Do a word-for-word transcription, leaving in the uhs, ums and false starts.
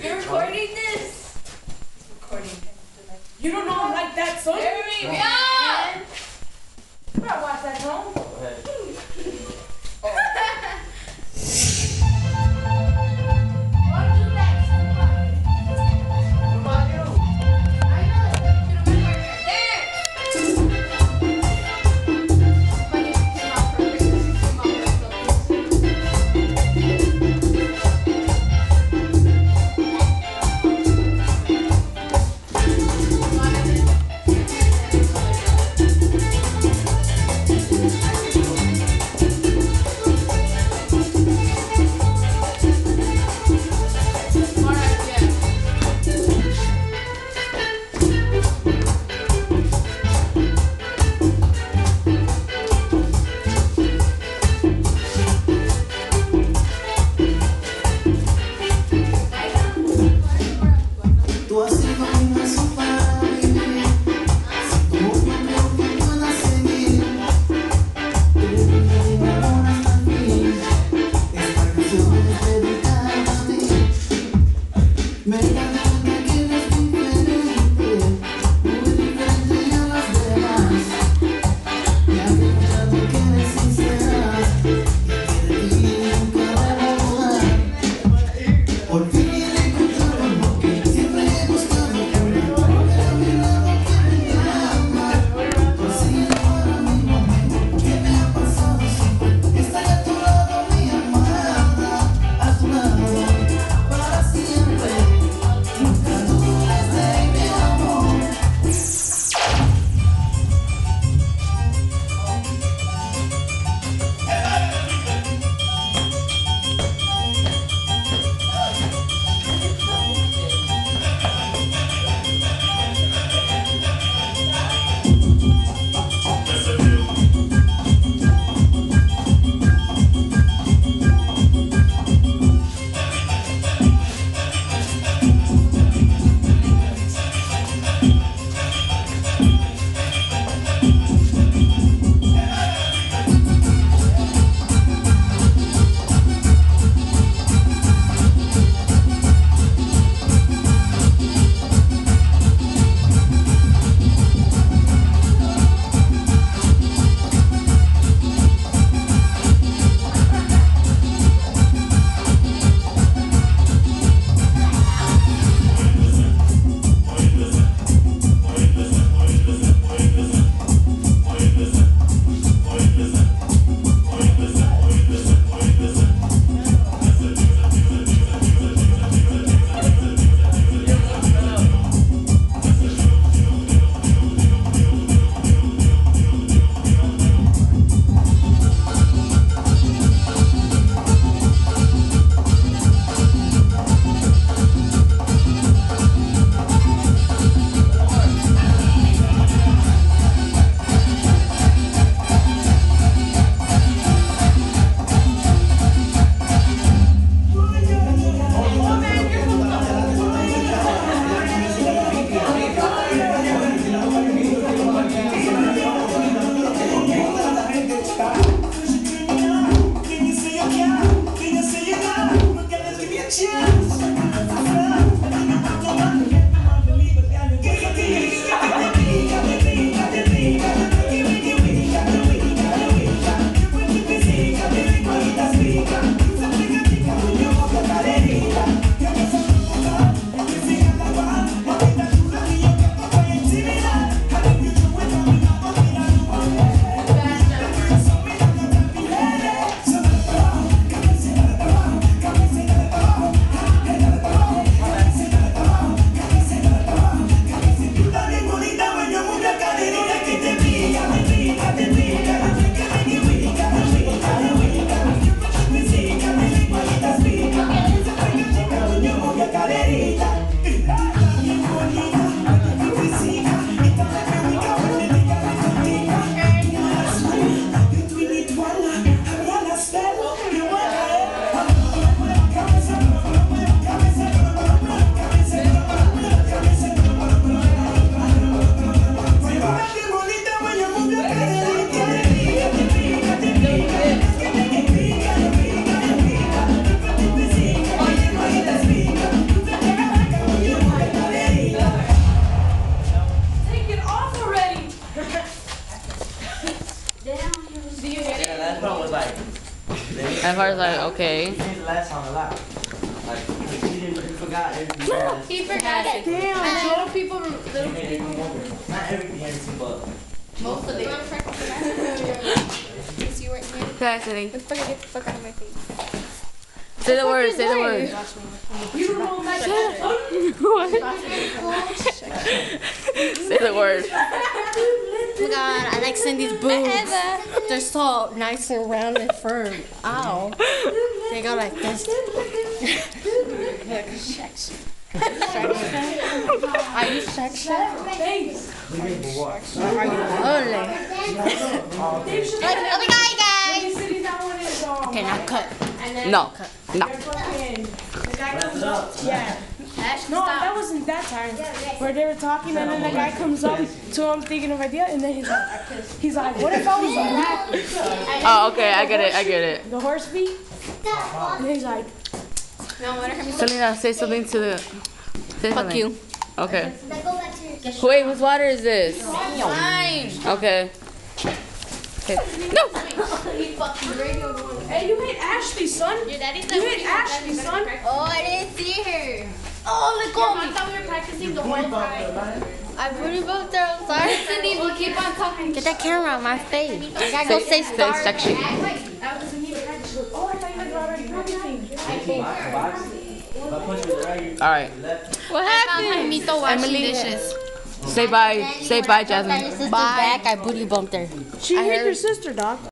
You're recording this? Recording. You don't know I'm like that, son? Hurry up! You better watch that, home. Go ahead. Car's like, okay. He changed the last song a lot. Like, cause he didn't, he forgot everything. else. He forgot it. Damn. Little people, little He made it come over. Not everything, everything, but most of it. Since you weren't here. Okay, Cindy. Let's fucking get the fuck out of my face. Say the word, say the word. You don't know like that son? Say the word. Oh my god, I like Cindy's boobs. They're so nice and round and firm. Ow. They go like this. Are you sexy? Thanks. Are you ugly? Like, oh my god, guys! City's that one is um. Okay, now cut. No, no. They're fucking. The guy comes up. Yeah. No, that wasn't that time. Where they were talking, and then the guy comes up to him thinking of idea, and then he's like, he's like, what if I was a rapper? Oh, okay, I get it, I get it. The horse beat. And he's like, Selena, say something to the. Say Fuck something. you. Okay. Wait, whose water is this? Mine. Okay. Okay. No. hey, you hit Ashley, son. Your daddy said You we hit need Ashley, to son. Oh, I didn't see her. Oh, let Your mom thought we were practicing the whole time. I booty bumped her. I'm sorry, Cindy. We'll keep on talking. Get that camera on my face. I gotta Say, go say say sorry. sexy. Oh, I thought you guys were already practicing. box, box. If I push it right, you Alright. left. What happened? Jaimito washing Emily. dishes. Say bye. Say bye, Jasmine. Sister's back. I booty bumped her. She hit your sister, dog.